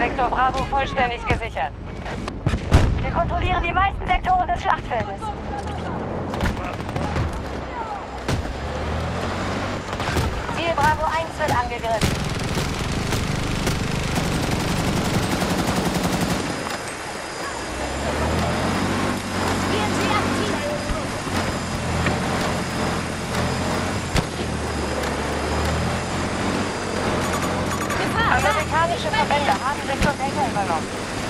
Sektor Bravo vollständig gesichert. Wir kontrollieren die meisten Sektoren des Schlachtfeldes. Ziel Bravo 1 wird angegriffen. Amerikanische Verbände haben Sektor Delta übernommen.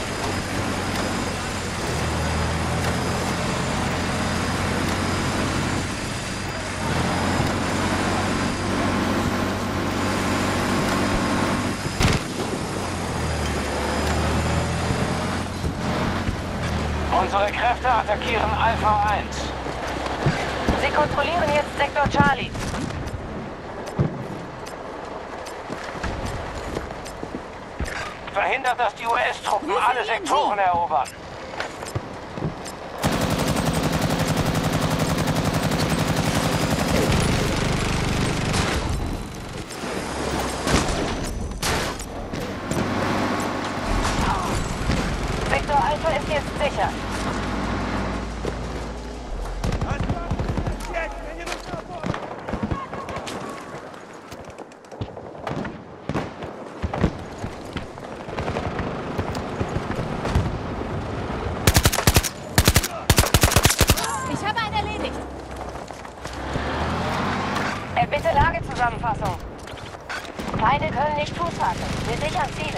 Unsere Kräfte attackieren Alpha 1. Sie kontrollieren jetzt Sektor Charlie. Verhindert, dass die US-Truppen alle Sektoren erobern. Sektor Alpha ist jetzt sicher. Bitte Lagezusammenfassung. Feinde können nicht Fuß fassen. Wir sichern Ziele.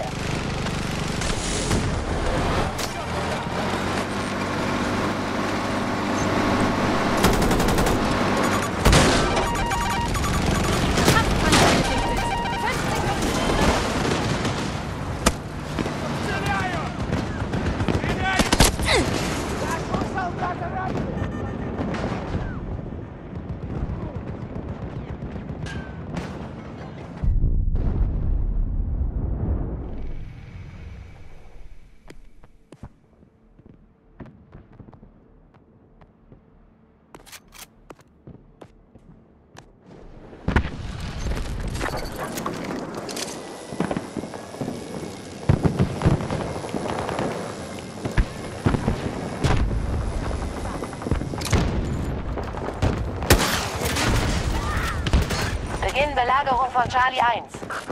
Beginn Belagerung von Charlie 1.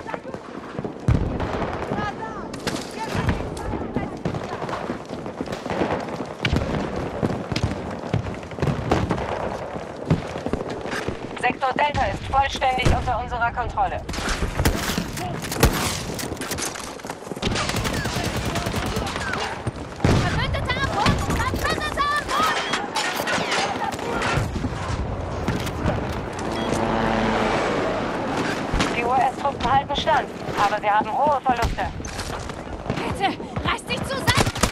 Sektor Delta ist vollständig unter unserer Kontrolle. Die US-Truppen halten stand, aber sie haben hohe Verluste. Bitte, reiß dich zusammen!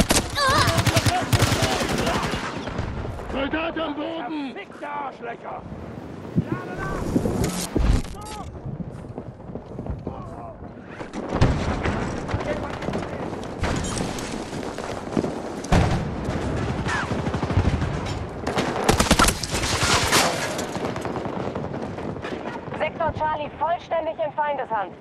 Soldat am Boden! Fickte Arschlöcher! Sektor Charlie vollständig in Feindeshand.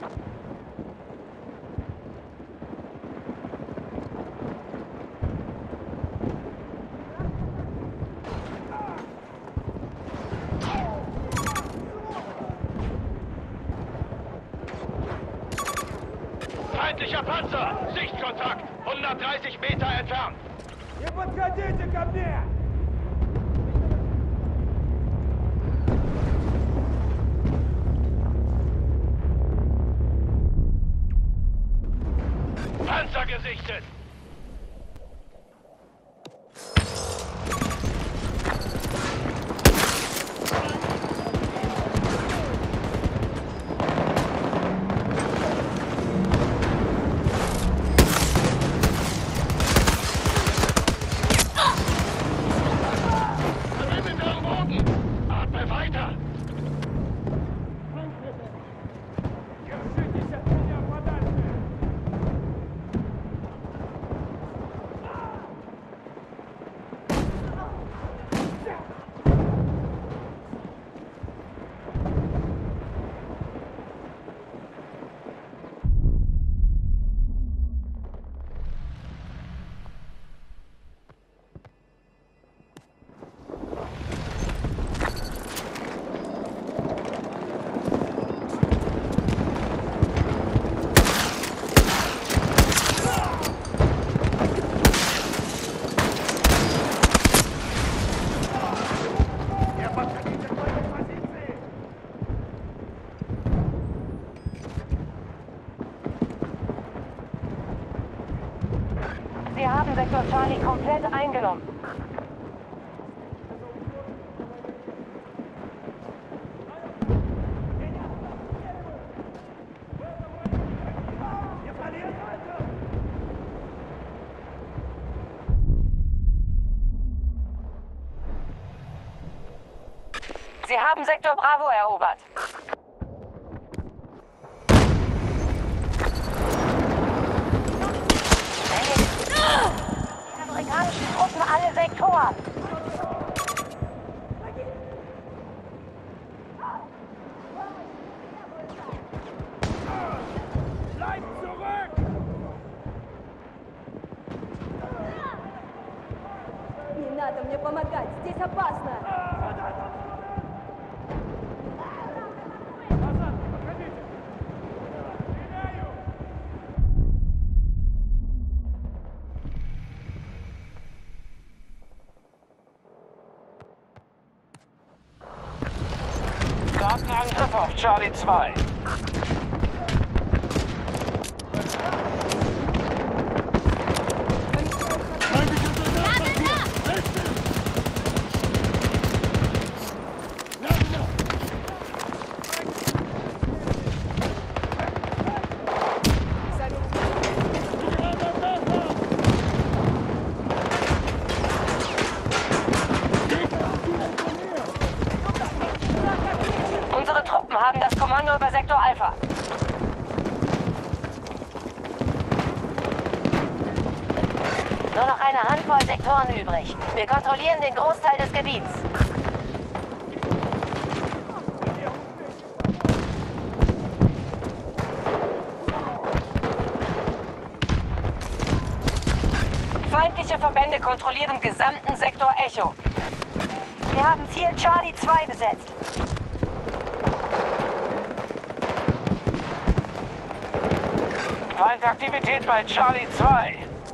Feindlicher Panzer! Sichtkontakt! 130 Meter entfernt! Не подходите ко мне! Panzer gesichtet! Verbündeter am Boden! Atme weiter! Держитесь от меня подальше! Sie haben Sektor Charlie komplett eingenommen. Sie haben Sektor Bravo erobert. Die amerikanischen Truppen alle Sektoren. Bleib zurück! Не надо мне помогать, здесь опасно! Назад, подходите! Стреляю! Datenangriff auf Charlie 2. Unsere Truppen haben das Kommando über Sektor Alpha. Nur noch eine Handvoll Sektoren übrig. Wir kontrollieren den Großteil des Gebiets. Feindliche Verbände kontrollieren gesamten Sektor Echo. Wir haben Ziel Charlie 2 besetzt. Feindaktivität bei Charlie 2.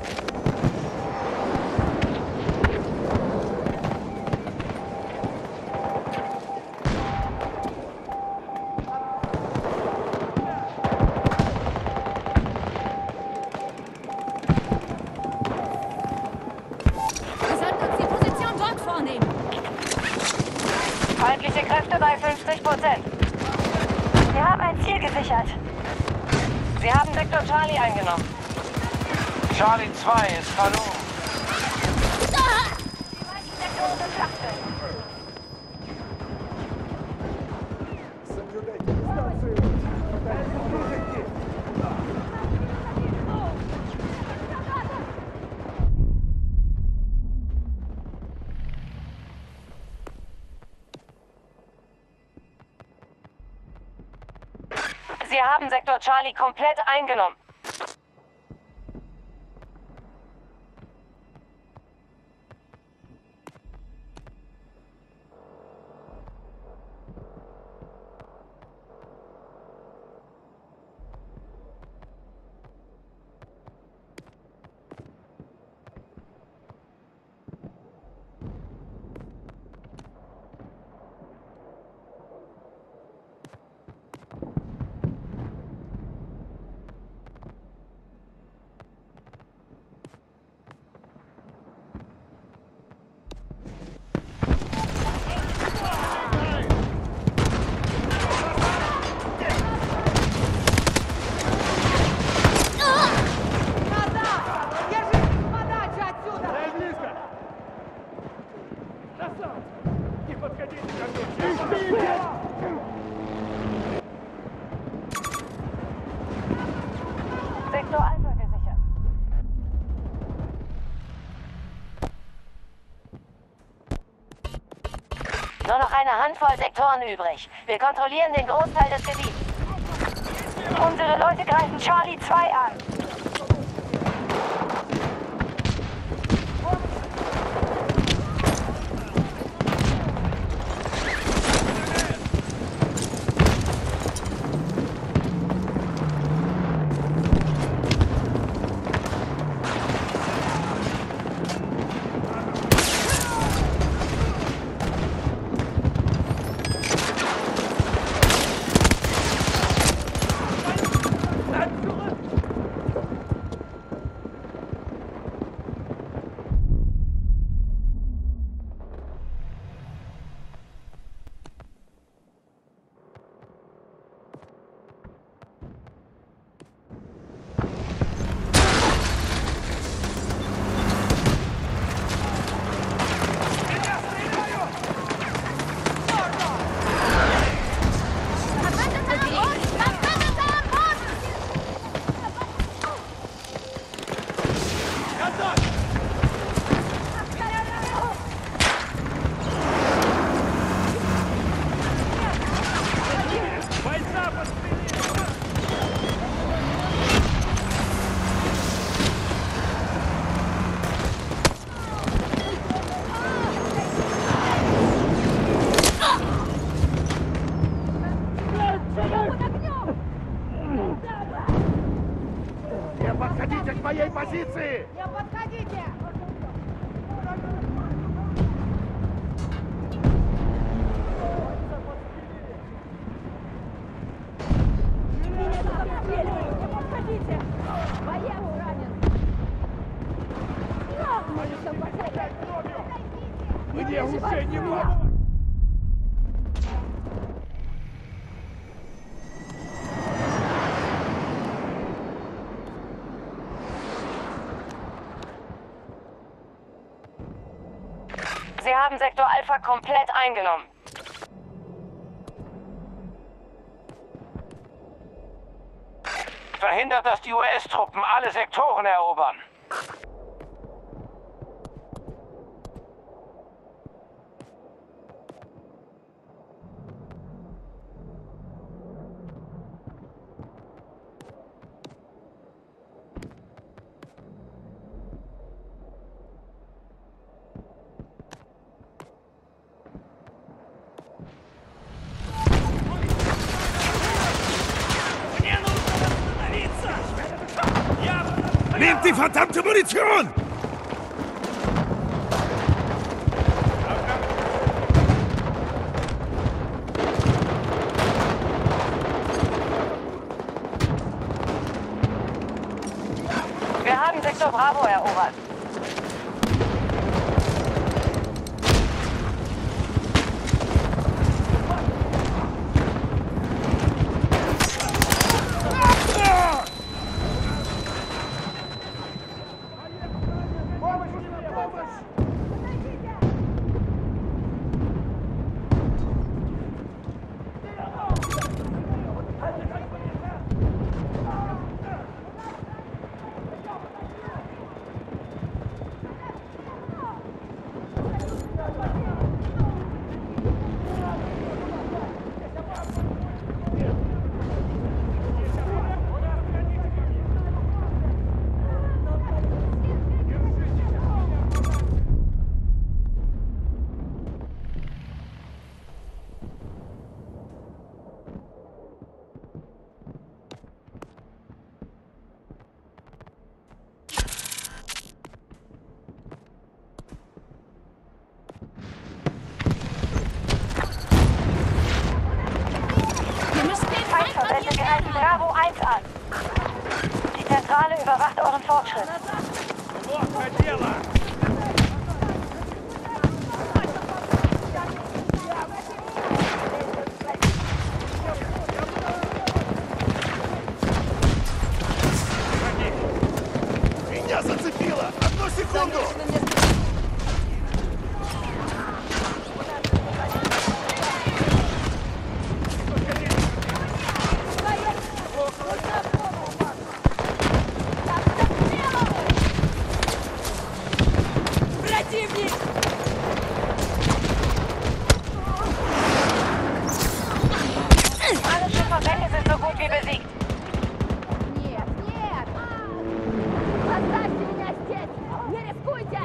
Wir sollten uns die Position dort vornehmen. Feindliche Kräfte bei 50%. Wir haben ein Ziel gesichert. Sie haben Sektor Charlie eingenommen. Charlie 2 ist verloren. Die Sektoren sind Schlachtfeld. Соблюдайте дистанцию! Подождите! Sie haben Sektor Charlie komplett eingenommen. Дай близко! Назад! Не подходите ко мне! Sektor Alpha gesichert. Nur noch eine Handvoll Sektoren übrig. Wir kontrollieren den Großteil des Gebiets. Unsere Leute greifen Charlie 2 an. Zurück! подходите к моей позиции! Не подходите! Меня тут обстреливают! Не подходите! Военный ранен! Может, там посмотреть? Мне уже не могу! Sie haben Sektor Alpha komplett eingenommen. Verhindert, dass die US-Truppen alle Sektoren erobern. Nehmt die verdammte Munition! Wir haben Sektor Bravo erobert. Feindverbände greifen Bravo 1 an. Die Zentrale überwacht euren Fortschritt. Плохо дело! Меня зацепило! Одну секунду! Противник! Alle Schiffverbände sind so gut wie besiegt. Нет, нет! Оставьте меня здесь! Не рискуйте!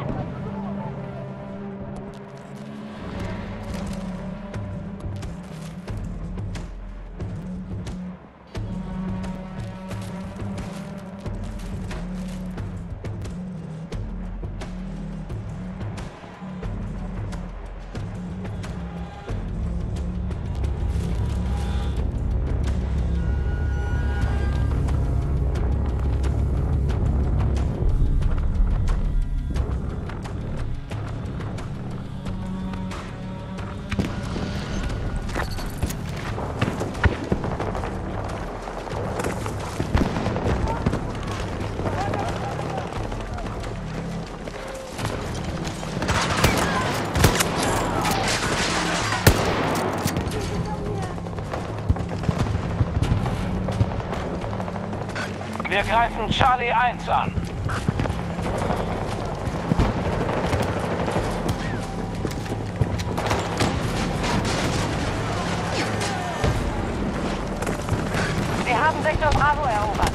Wir greifen Charlie 1 an. Wir haben Sektor Bravo erobert.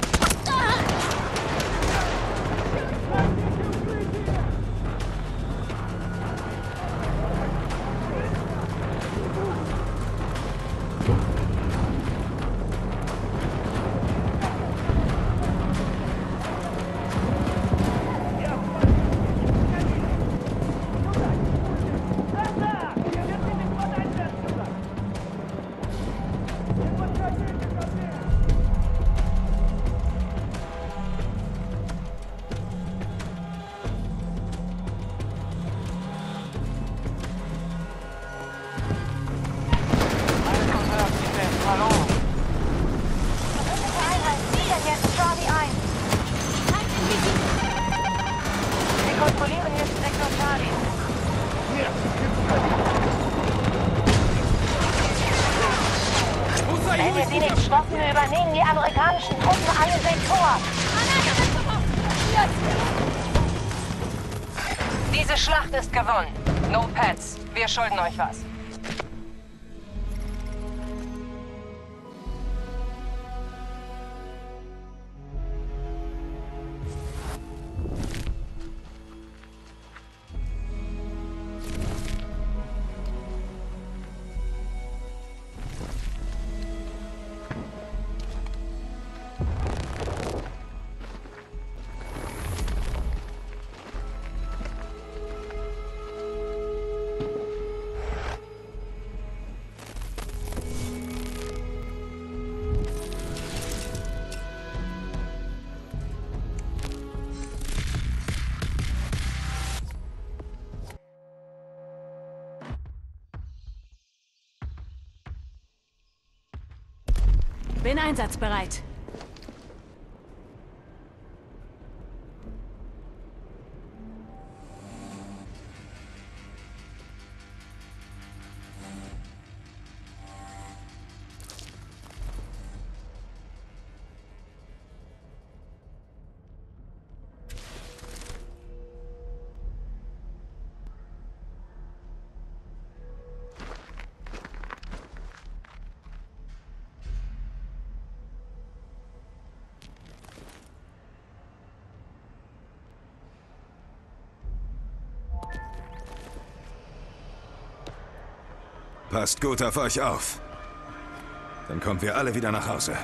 patrouillieren jetzt Sektor Charlie. Wenn wir sie nicht stoppen, übernehmen die amerikanischen Truppen alle Sektoren. Diese Schlacht ist gewonnen. No Pets. Wir schulden euch was. Bin einsatzbereit. Passt gut auf euch auf. Dann kommen wir alle wieder nach Hause.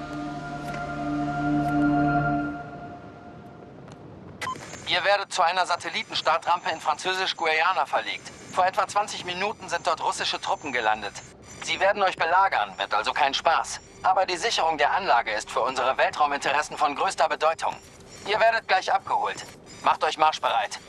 Ihr werdet zu einer Satellitenstartrampe in Französisch-Guayana verlegt. Vor etwa 20 Minuten sind dort russische Truppen gelandet. Sie werden euch belagern, wird also kein Spaß. Aber die Sicherung der Anlage ist für unsere Weltrauminteressen von größter Bedeutung. Ihr werdet gleich abgeholt. Macht euch marschbereit.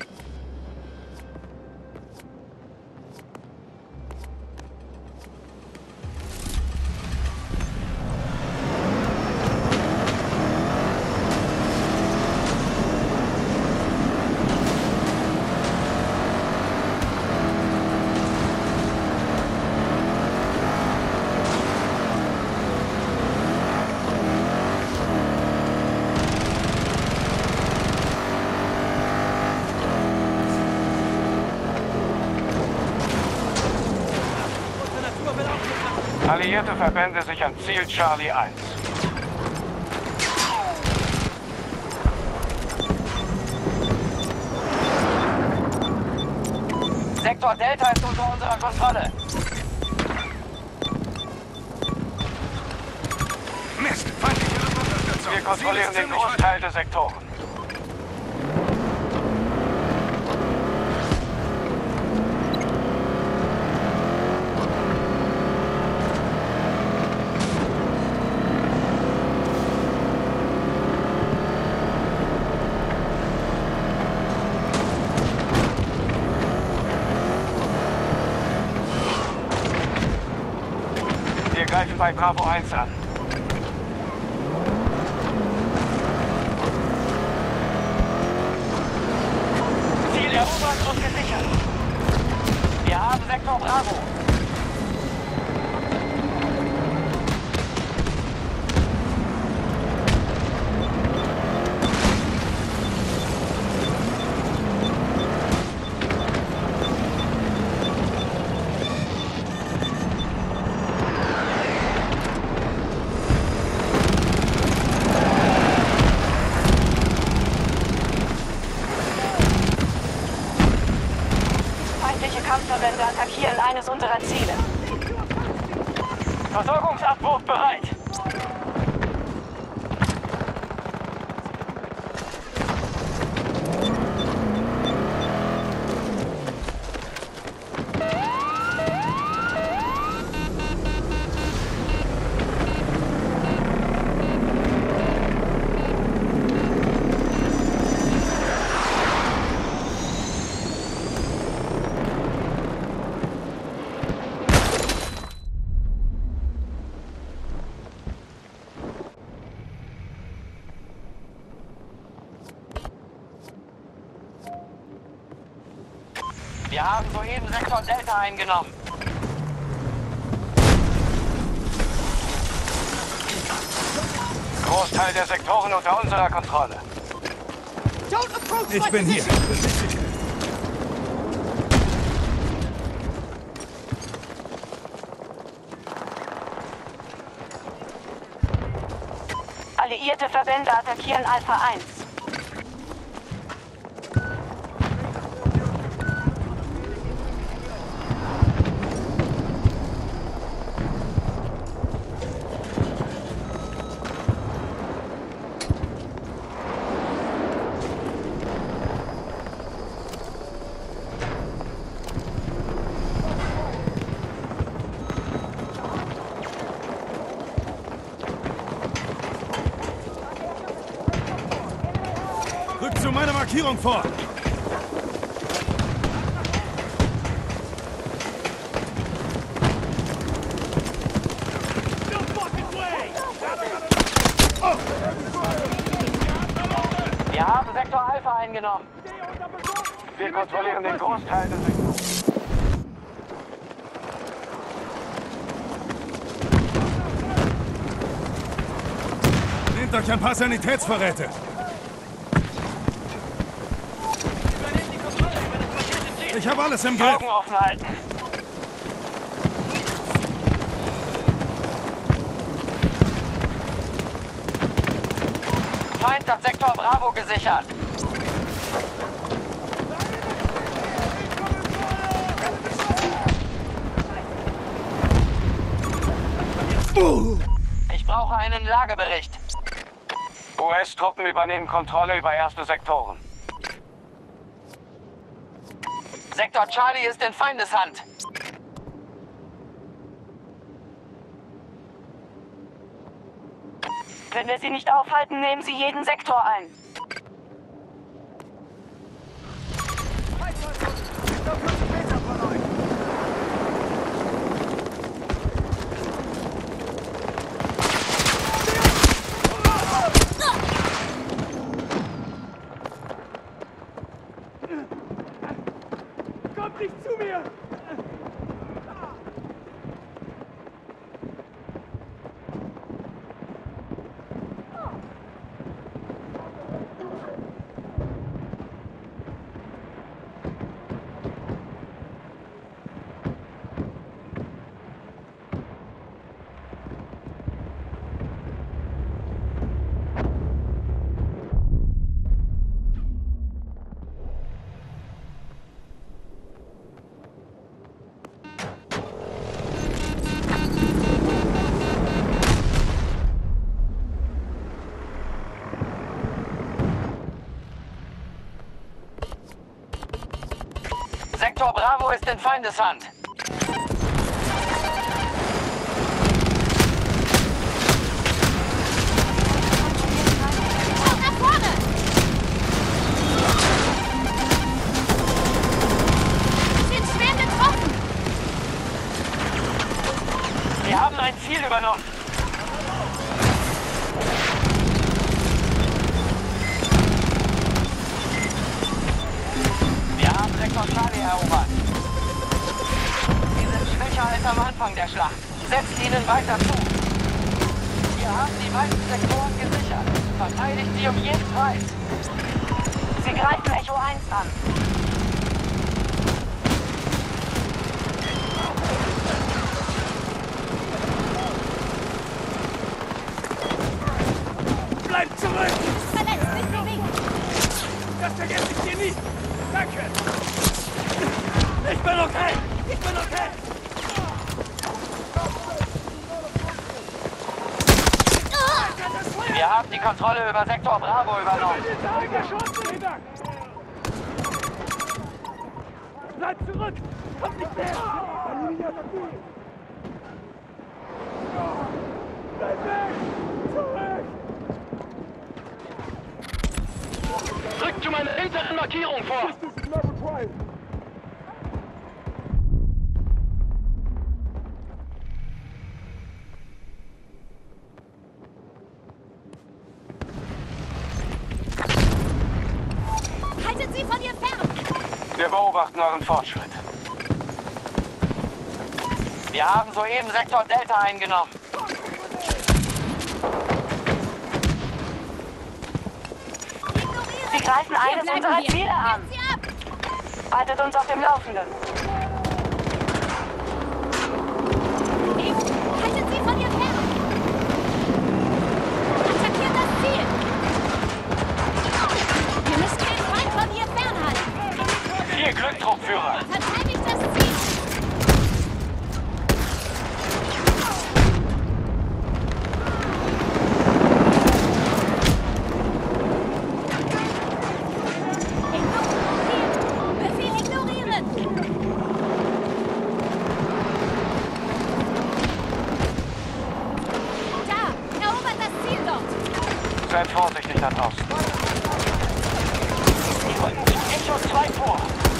Alliierte Verbände sichern Ziel Charlie 1. Sektor Delta ist unter unserer Kontrolle. Mist, feindliche Unterstützung. Wir kontrollieren den Großteil der Sektoren. Wir greifen bei Bravo 1 an. Ziel erobert und gesichert. Wir haben Sektor Bravo. Kampfverbände attackieren eines unserer Ziele. Versorgungsabwurf bereit. Wir haben soeben Sektor Delta eingenommen. Großteil der Sektoren unter unserer Kontrolle. Ich bin hier. Alliierte Verbände attackieren Alpha 1. Rück zu meiner Markierung vor. Wir haben Sektor Alpha eingenommen. Wir kontrollieren den Großteil des Sektors. Nehmt euch ein paar Sanitätsvorräte. Ich habe alles im Griff. Augen offen halten. Feind hat Sektor Bravo gesichert. Ich brauche einen Lagebericht. US-Truppen übernehmen Kontrolle über erste Sektoren. Sektor Charlie ist in Feindeshand. Wenn wir sie nicht aufhalten, nehmen sie jeden Sektor ein. Kommt nicht zu mir! Sektor Bravo ist in Feindeshand. Schaut nach vorne! Wir sind schwer getroffen! Wir haben ein Ziel übernommen. Wir haben Sektor Charlie erobert. Sie sind schwächer als am Anfang der Schlacht. Setzt ihnen weiter zu. Wir haben die meisten Sektoren gesichert. Verteidigt sie um jeden Preis. Sie greifen Echo 1 an. Bleibt zurück! Verletzt, nicht bewegen! Das vergesse ich dir nie! Danke! Ich bin okay! Ich bin okay! Wir haben die Kontrolle über Sektor Bravo übernommen. Bleib zurück! Kommt nicht mehr! Bleib weg! Zurück! Rückt zu meiner hinteren Markierung vor. Haltet sie von ihr fern! Wir beobachten euren Fortschritt. Wir haben soeben Sektor Delta eingenommen. Sie greifen eines unserer Ziele an. Haltet uns auf dem Laufenden. Haltet sie von ihr fern! Attackiert das Ziel! Wir müssen den Feind von ihr fernhalten! Viel Glück, Truppführer! Verteidigt das Ziel! Befehl ignorieren! Da! Erobert das Ziel dort! Seid vorsichtig da draußen. Die rücken mit Echo 2 vor.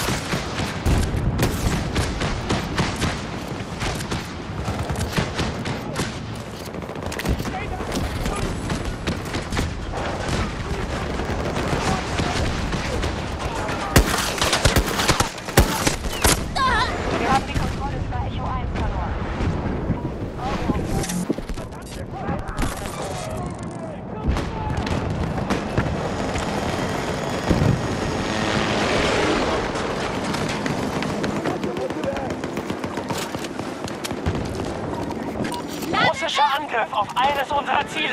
Wir haben die Kontrolle über Echo 1 verloren. Russischer Angriff auf eines unserer Ziele.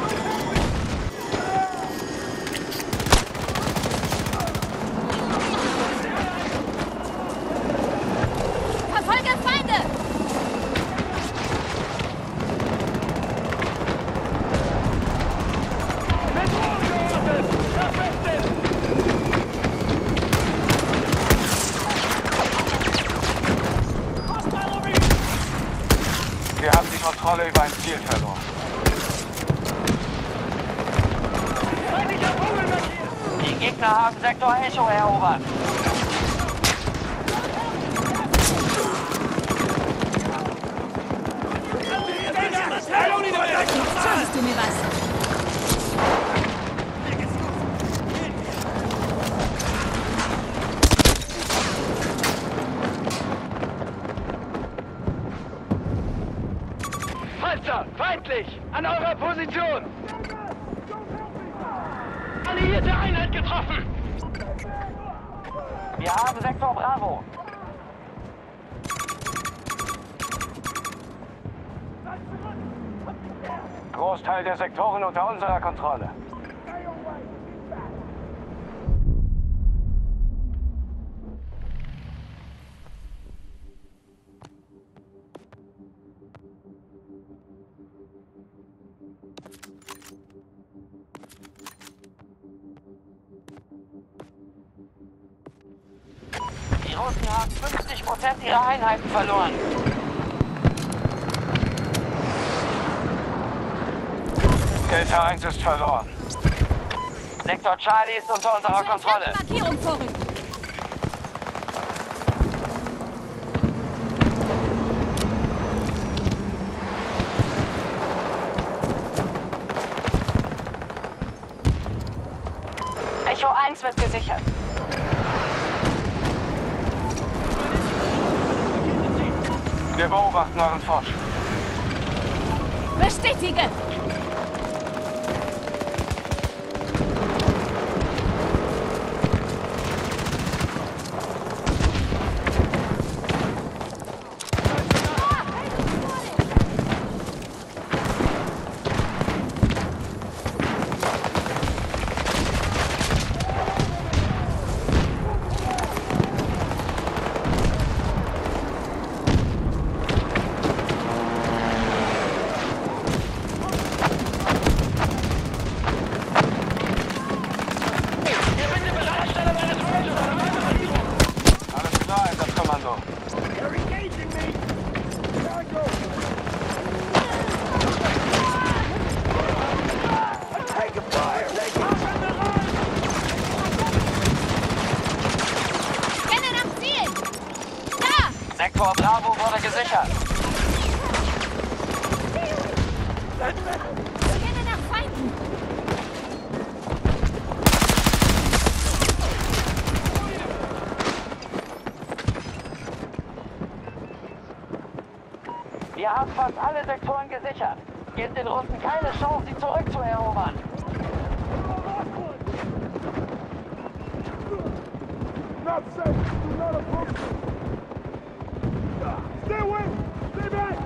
Verfolge Feinde! Wir haben die Kontrolle über ein Ziel verloren. Die Gegner haben Sektor Echo erobert. Schuldest du mir was? Panzer, feindlich! An eurer Position! Alliierte Einheit getroffen! Wir haben Sektor Bravo. Großteil der Sektoren unter unserer Kontrolle. Die Russen haben 50% ihrer Einheiten verloren. Delta 1 ist verloren. Sektor Charlie ist unter unserer Kontrolle. Markierung vorrücken! Echo 1 wird gesichert. Wir beobachten euren Fortschritt. Bestätige! Alles klar, Einsatzkommando. Scanne nach Ziel! Da! Sektor Bravo wurde gesichert. Scanne nach Feinden! Ihr habt fast alle Sektoren gesichert. Gebt den Russen keine Chance, sie zurückzuerobern. Not safe. Do not approach. Stay away. Stay back.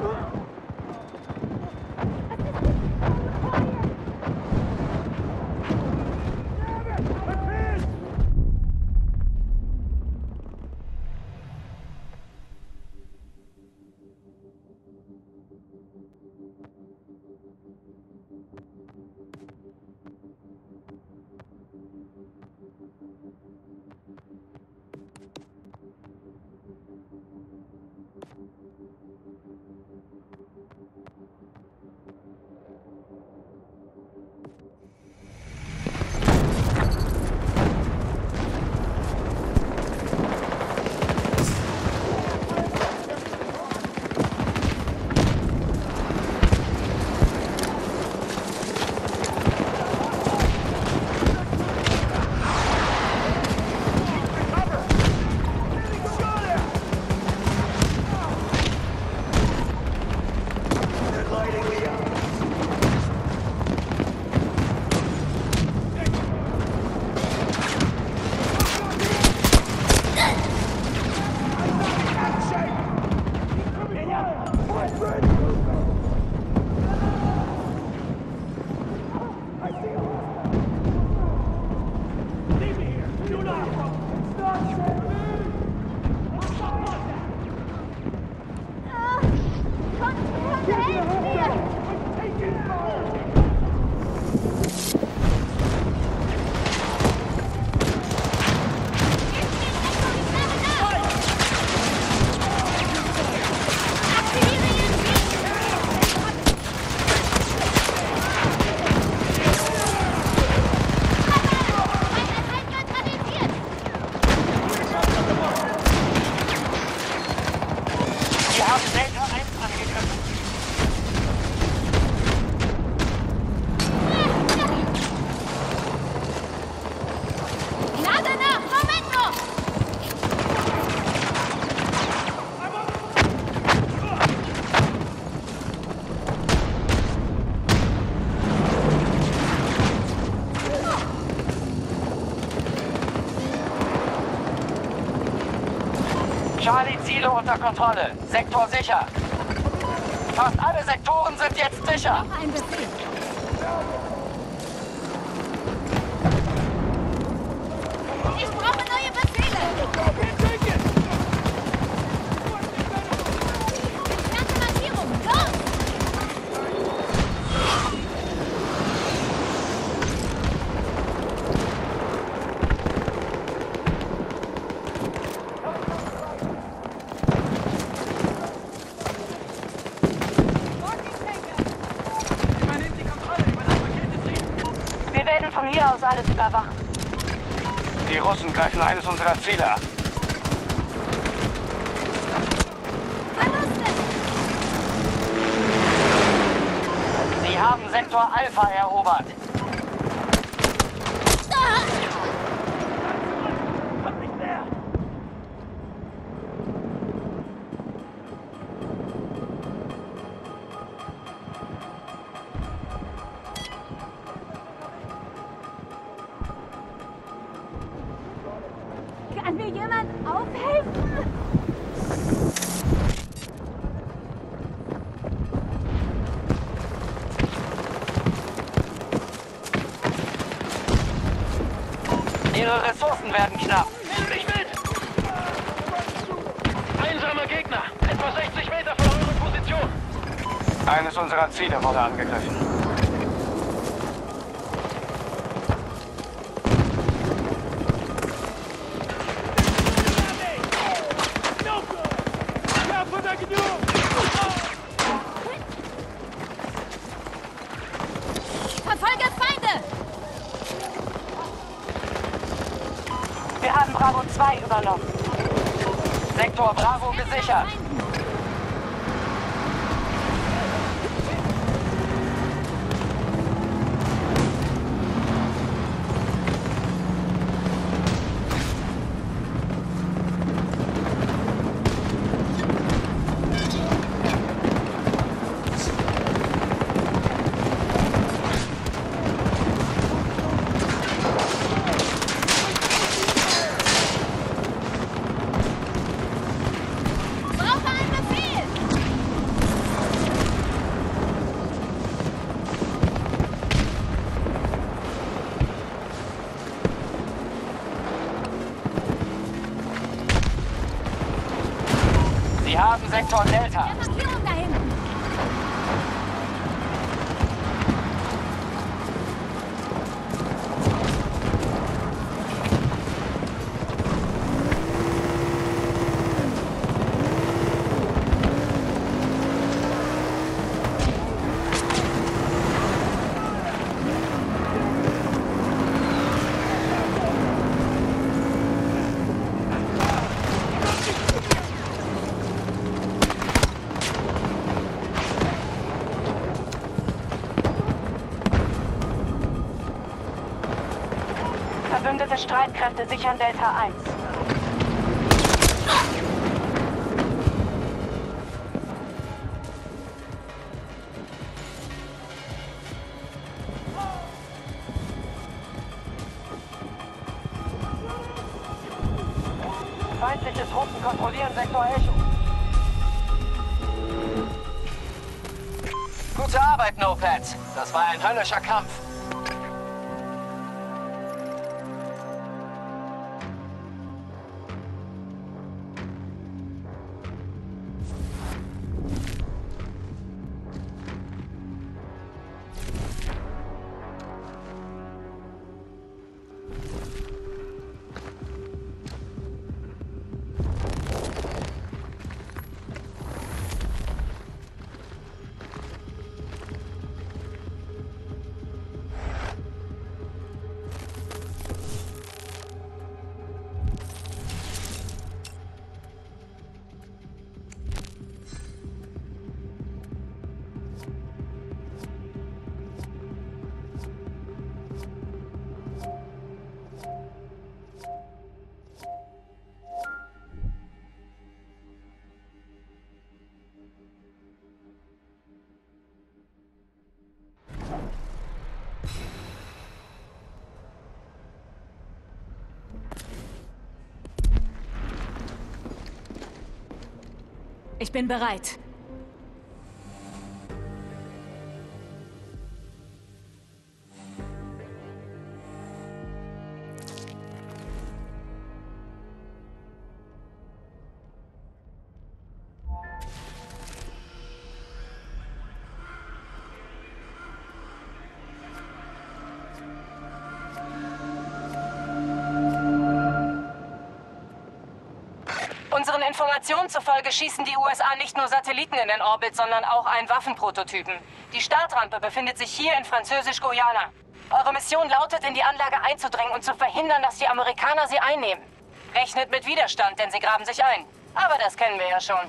Charlie, Ziele unter Kontrolle. Sektor sicher. Fast alle Sektoren sind jetzt sicher. Noch ein Befehl. Ich brauche neue Befehle. Entfernte Markierung. Los! Wir werden von hier aus alles überwachen. Die Russen greifen eines unserer Ziele an. Verluste! Sie haben Sektor Alpha erobert. Kann mir jemand aufhelfen? Ihre Ressourcen werden knapp. Nimm mich mit! Einsamer Gegner, etwa 60 Meter von eurer Position. Eines unserer Ziele wurde angegriffen. Verfolge Feinde! Wir haben Bravo 2 übernommen. Sektor Bravo gesichert. Sie haben Sektor Delta. Markierung da hinten. Verbündete Streitkräfte sichern Delta 1. Feindliche Truppen kontrollieren Sektor Echo. Gute Arbeit, No-Pads. Das war ein höllischer Kampf. Ich bin bereit. Unseren Informationen zufolge schießen die USA nicht nur Satelliten in den Orbit, sondern auch einen Waffenprototypen. Die Startrampe befindet sich hier in Französisch-Guyana. Eure Mission lautet, in die Anlage einzudringen und zu verhindern, dass die Amerikaner sie einnehmen. Rechnet mit Widerstand, denn sie graben sich ein. Aber das kennen wir ja schon.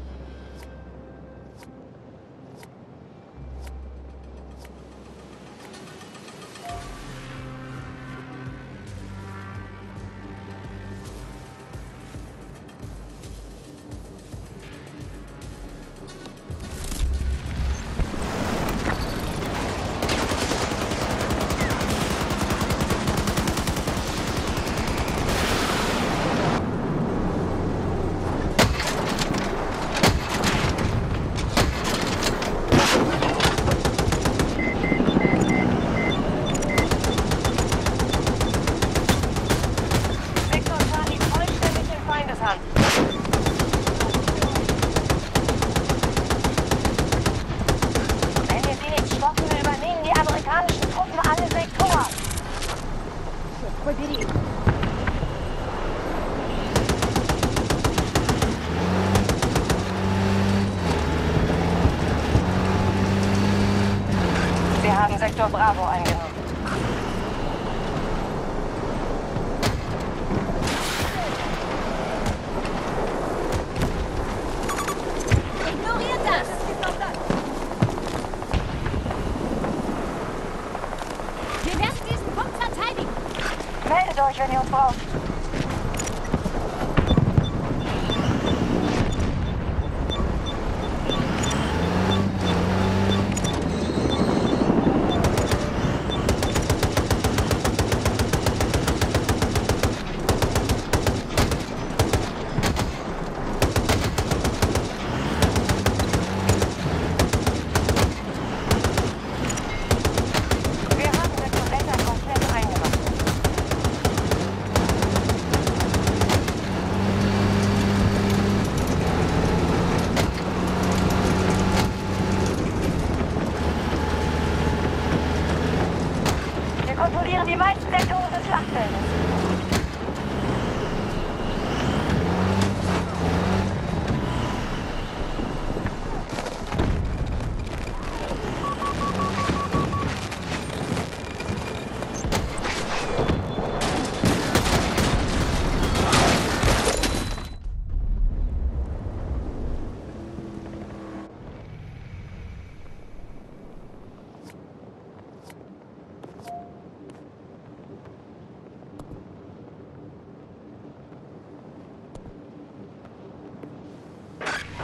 Wenn wir sie nicht stoppen, übernehmen die amerikanischen Truppen alle Sektoren. Sie haben Sektor Bravo eingenommen. Ignoriert das! Wir werden diesen Punkt verteidigen. Meldet euch, wenn ihr uns braucht. Wir haben Sektor Delta komplett eingemacht.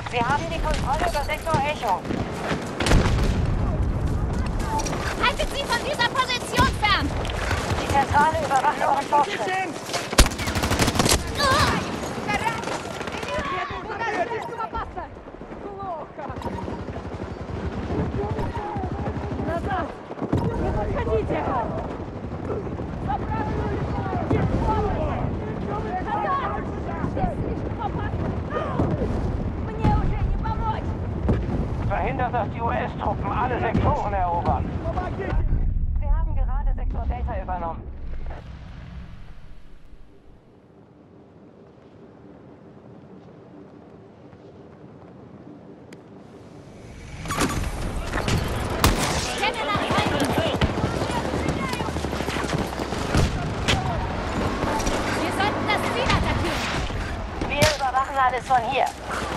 Sie haben die Kontrolle über Sektor Echo. Haltet Sie von dieser Position fern! Die Zentrale überwacht euren Fortschritt. Слишком опасно! Плохо! Назад! Не подходите! Назад! Здесь слишком опасно! Мне уже не помочь! Verhindert, dass die US-Truppen alle Sektoren erobern. Sie haben gerade Sektor Delta übernommen. Kenne nach Feinden! Wir sollten das Ziel attackieren! Wir überwachen alles von hier.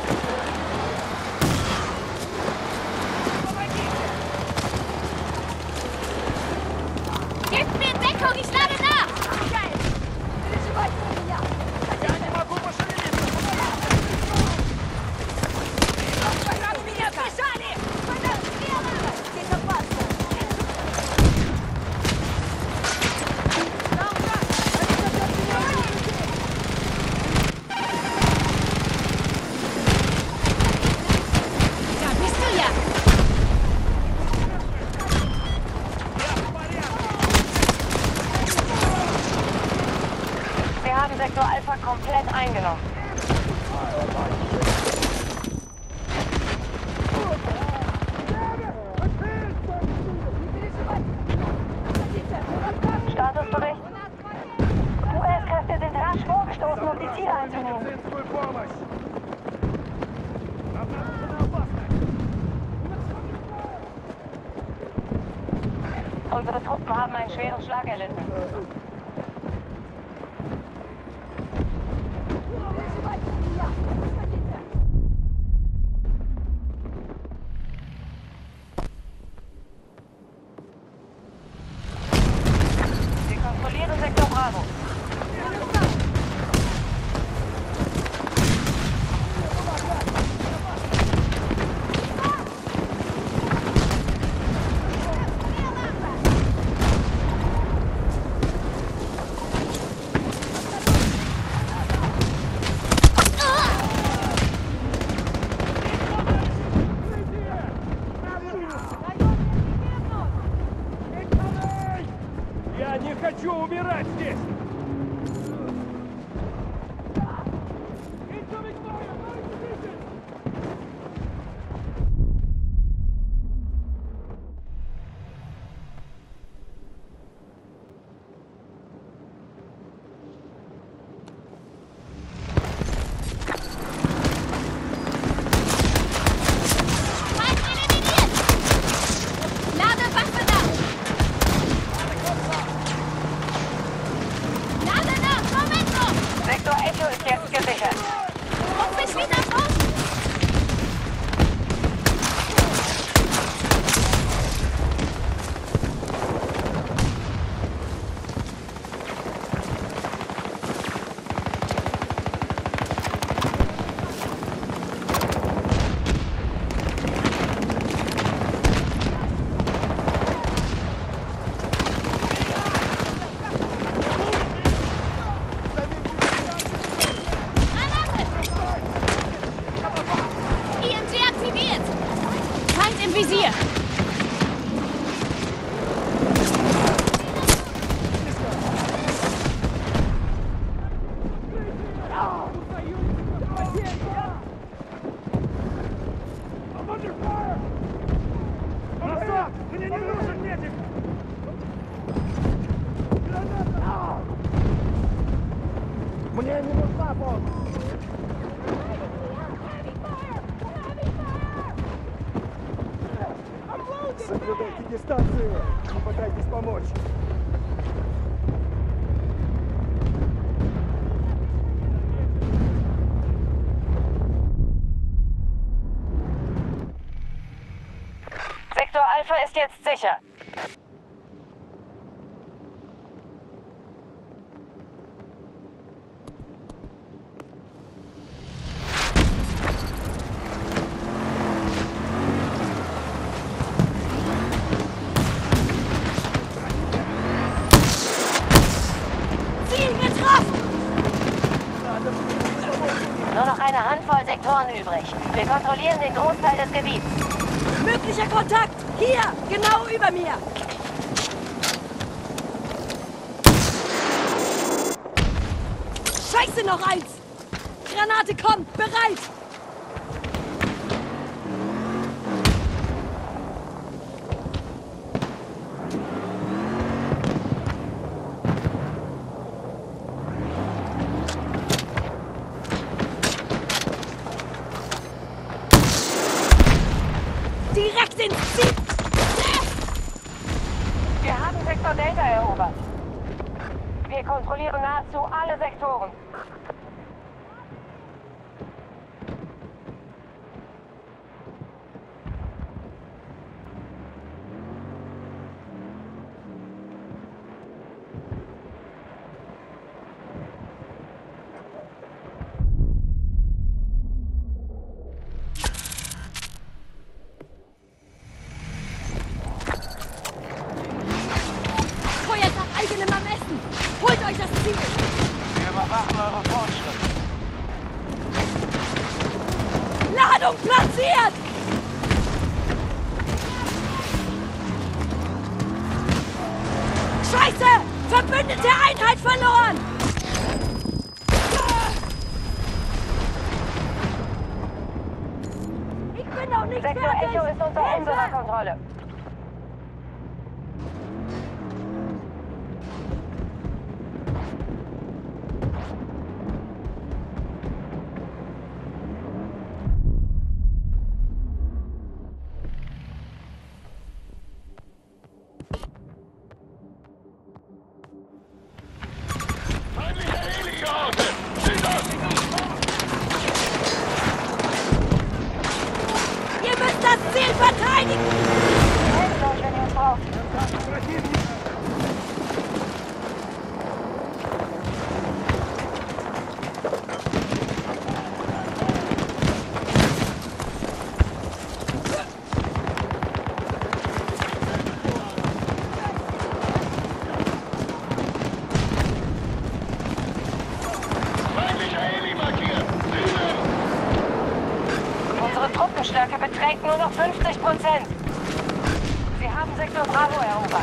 Gebt mir Deckung, ich lade nach! Переживайте за меня! Я не могу пошевелиться! Меня сбежали! Подоспела! Здесь опасно! Da bist du ja! Wir haben Sektor Alpha komplett eingenommen. Statusbericht. US-Kräfte sind rasch vorgestoßen, um die Ziele einzunehmen. Медицинскую помощь! Обнаружена опасность! Unsere Truppen haben einen schweren Schlag erlitten. Переживайте за меня! Подходите! Wir kontrollieren Sektor Bravo. Я не хочу умирать здесь! Feind eliminiert! Lade Waffe nach! Lade nach! Momentum! Sektor Echo ist jetzt gesichert. Ruf mich wieder raus! Granate! IMG aktiviert! Feind im Visier! Назад! Мне не нужен медик! Мне не нужна помощь! Соблюдайте дистанцию! Не пытайтесь помочь! Sektor Alpha ist jetzt sicher. eine Handvoll Sektoren übrig. Wir kontrollieren den Großteil des Gebiets. Möglicher Kontakt! Hier! Genau über mir! Scheiße, noch eins! Granate kommt! Bereit! Direkt ins Ziel! Wir haben Sektor Delta erobert. Wir kontrollieren nahezu alle Sektoren. Feuert nach eigenem Ermessen! Holt euch das Ziel! Wir überwachen eure Fortschritte. Ladung platziert! Scheiße! Verbündete Einheit verloren! Ich bin noch nicht Sektor fertig! Echo ist unter Hilfe! unserer Kontrolle. Ihr müsst das Ziel verteidigen! Helft euch, wenn ihr es braucht. Unsere Truppenstärke beträgt nur noch 50%. Sie haben Sektor Bravo erobert.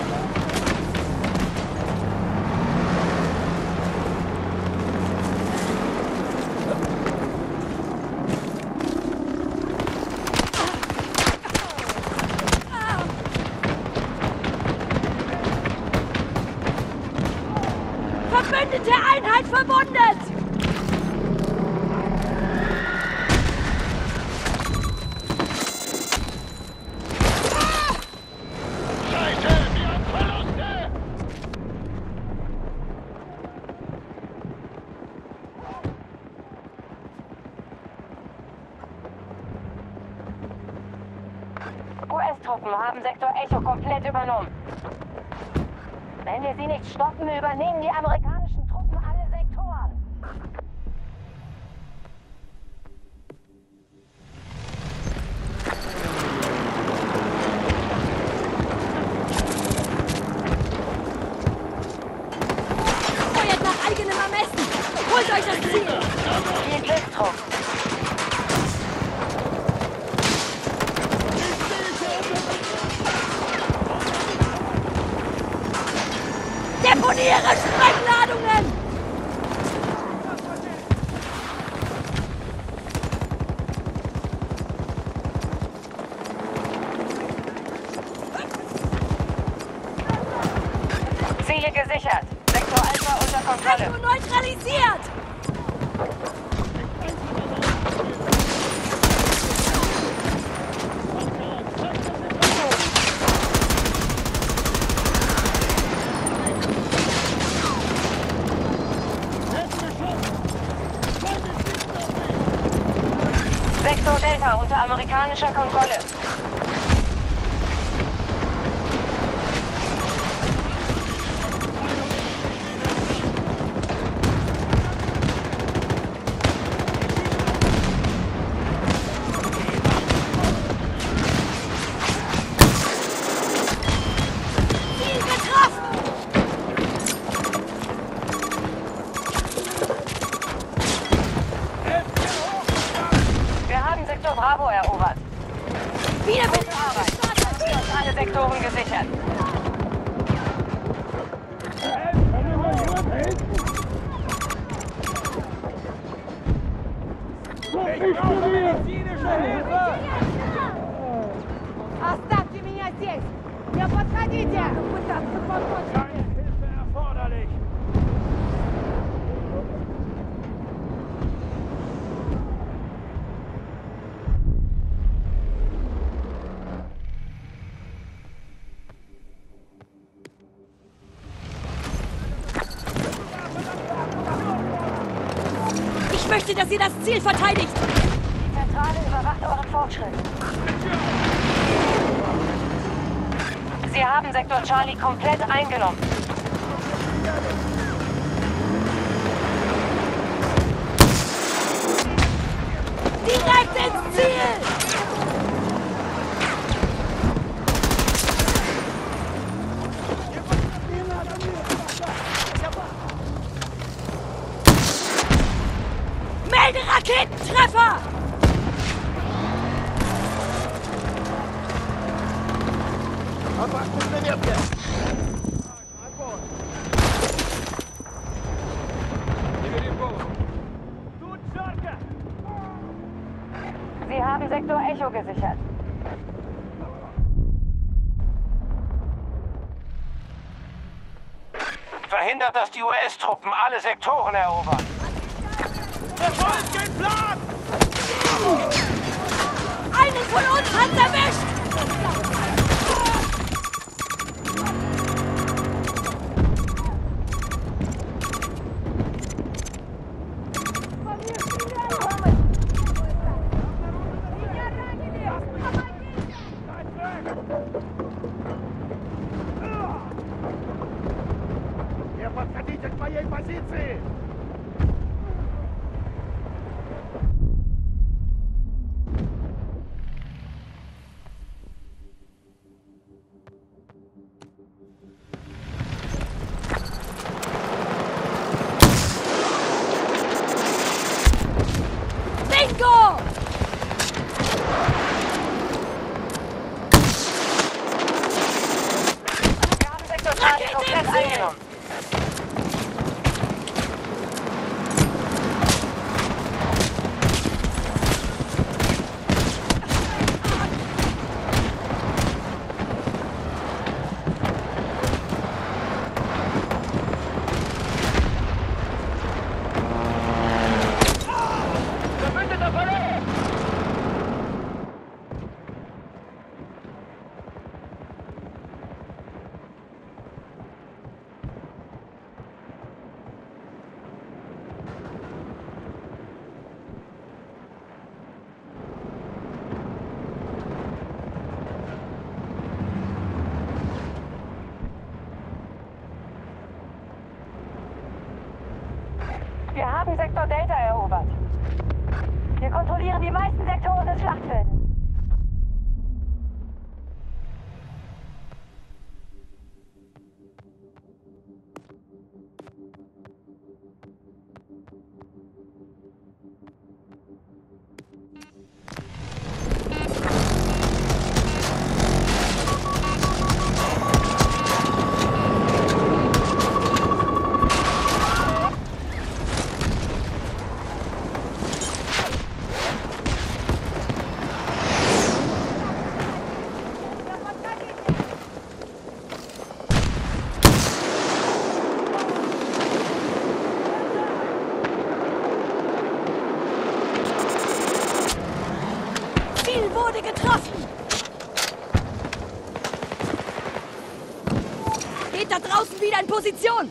Verbündete Einheit verwundet! US-Truppen haben Sektor Echo komplett übernommen. Wenn wir sie nicht stoppen, übernehmen die amerikanischen Truppen alle Sektoren. Feuert nach eigenem Ermessen! Holt euch das Ziel! Viel Glück, Trupp. Deponiere Sprengladungen! Ziele gesichert. Sektor Alpha unter Kontrolle. Echo neutralisiert! Sektor Delta unter amerikanischer Kontrolle. Ziel getroffen! Helft mir Bravo erobert. Wieder mit Gute Arbeit. Für uns alle Sektoren gesichert. Ich brauche medizinische Hilfe! Оставьте меня здесь! Не подходите! Пытаться помочь! Keine Hilfe erforderlich! Ich möchte, dass ihr das Ziel verteidigt! Die Zentrale überwacht euren Fortschritt. Sie haben Sektor Charlie komplett eingenommen. Direkt ins Ziel! Melde Raketentreffer! Sie haben Sektor Echo gesichert. Verhindert, dass die US-Truppen alle Sektoren erobern. Verfolgt den Plan! Einen von uns hat's erwischt! Не подходите к моей позиции! Bingo! Wir haben Sektor Charlie komplett eingenommen. Verbündeter verloren! Wir haben Sektor Delta erobert. Wir kontrollieren die meisten Sektoren des Schlachtfeldes. Ziel wurde getroffen! Geht da draußen wieder in Position!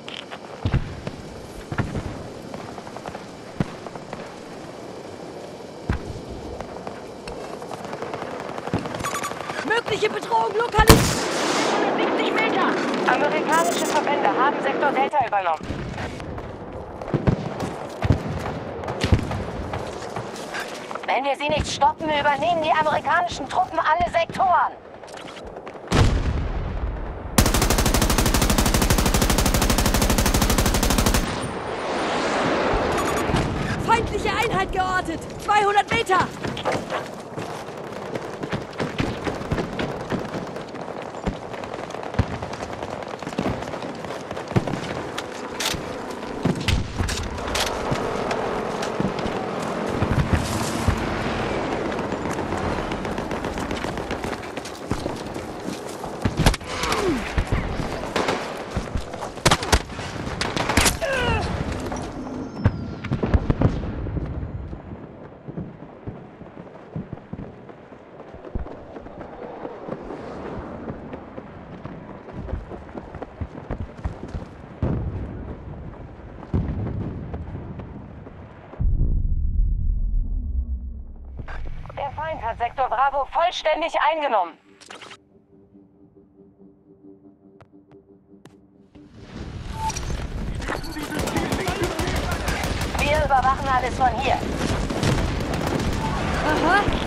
Mögliche Bedrohung lokalisiert! 70 Meter! Amerikanische Verbände haben Sektor Delta übernommen. Wenn wir sie nicht stoppen, übernehmen die amerikanischen Truppen alle Sektoren. Feindliche Einheit geortet! 200 Meter! hat Sektor Bravo vollständig eingenommen. Wir überwachen alles von hier. Aha.